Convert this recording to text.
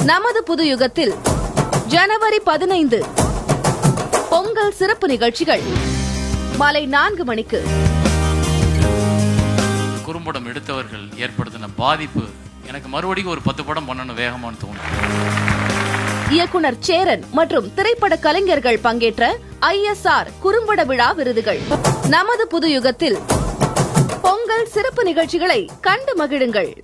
நமது புது யுகத்தில் ஜனவரி 15 பொங்கல் சிறப்பு நிகழ்ச்சிகள் மாலை 4 மணிக்கு. குறும்படம் எடுத்தவர்கள் ஏற்படுத்தின பாதிப்பு எனக்கு மறுபடியும் ஒரு 10 படம் பண்ணணும் வேகமானு தோணும். இயக்குனர் சேரன் மற்றும் திரைப்பட கலைஞர்கள் பங்கேற்ற ISR குறும்பட விழா விருதுகள். நமது புது யுகத்தில் பொங்கல் சிறப்பு நிகழ்ச்சிகளை கண்டு மகிழுங்கள்.